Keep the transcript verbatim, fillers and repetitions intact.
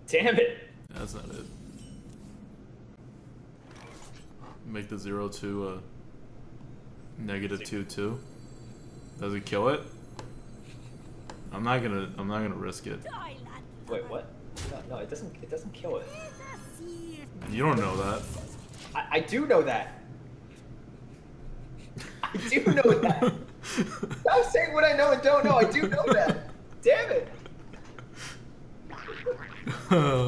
Damn it. That's not it. Make the zero two uh negative two two. Does it kill it? I'm not gonna I'm not gonna risk it. Wait, what? No, no, it doesn't it doesn't kill it. You don't know that. I, I do know that. I do know that. Stop saying what I know and don't know. I do know that. Damn it.